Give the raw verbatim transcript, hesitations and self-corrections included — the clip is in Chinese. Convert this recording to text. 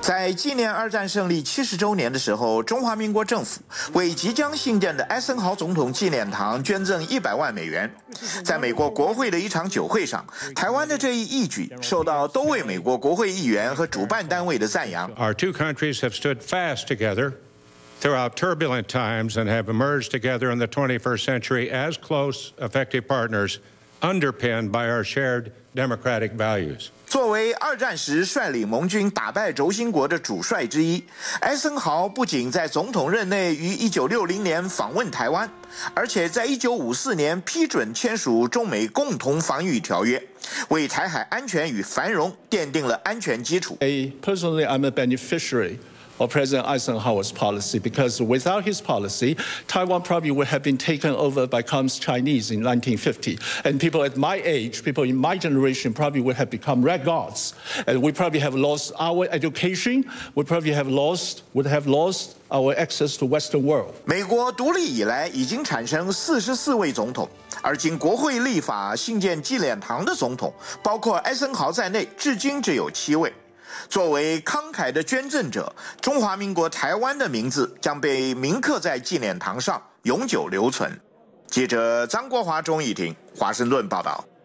在纪念二战胜利七十周年的时候，中华民国政府为即将兴建的艾森豪总统纪念堂捐赠一百万美元。在美国国会的一场酒会上，台湾的这一义举受到多位美国国会议员和主办单位的赞扬。 Our two countries have stood fast together throughout turbulent times and have emerged together in the twenty-first century as close, effective partners, underpinned by our shared democratic values. 作为二战时率领盟军打败轴心国的主帅之一，艾森豪不仅在总统任内于一九六零年访问台湾，而且在一九五四年批准签署中美共同防御条约，为台海安全与繁荣奠定了安全基础。 Personally, I'm a beneficiary of President Eisenhower's policy, because without his policy, Taiwan probably would have been taken over by Communist Chinese in nineteen fifty. And people at my age, people in my generation, probably would have become red gods. And we probably have lost our education. We probably have lost, would have lost our access to Western world. 美国独立以来已经产生四十四位总统，而经国会立法兴建纪念堂的总统，包括艾森豪在内，至今只有七位。作为慷慨的捐赠者，中华民国台湾的名字将被铭刻在纪念堂上，永久留存。记者张国华、钟义庭，华盛顿报道。